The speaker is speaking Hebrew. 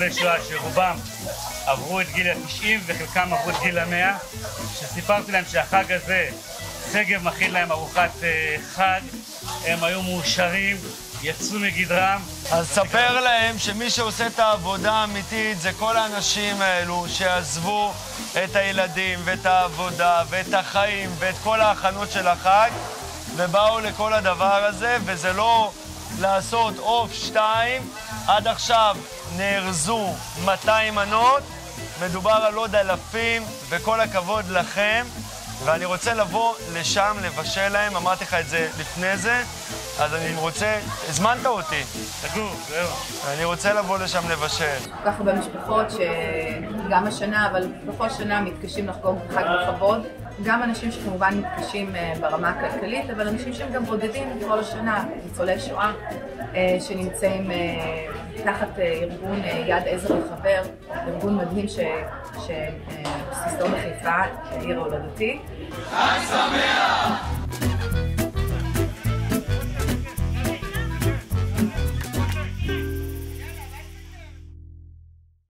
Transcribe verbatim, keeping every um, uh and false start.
ניצולי שואה שרובם עברו את גיל ה-תשעים וחלקם עברו את גיל ה-מאה, שסיפרתי להם שהחג הזה, שגב מכין להם ארוחת חג, הם היו מאושרים, יצאו מגדרם. אז ספר להם שמי שעושה את העבודה האמיתית זה כל האנשים האלו שעזבו את הילדים ואת העבודה ואת החיים ואת כל ההכנות של החג ובאו לכל הדבר הזה, וזה לא לעשות עוף שתיים. עד עכשיו נארזו מאתיים מנות, מדובר על עוד אלפים, וכל הכבוד לכם. ואני רוצה לבוא לשם, לבשל להם, אמרתי לך את זה לפני זה, אז אני רוצה, הזמנת אותי. תגור, זהו. אני רוצה לבוא לשם לבשל. כל כך הרבה משפחות שגם השנה, אבל בכל שנה מתקשים לחגוג חג בכבוד. גם אנשים שכמובן מתקשים ברמה הכלכלית, אבל אנשים שהם גם בודדים כל השנה, ניצולי שואה, שנמצאים תחת ארגון יד עזר לחבר, ארגון מדהים שבסיסו בחיפה, עיר הולדתי. חג שמח!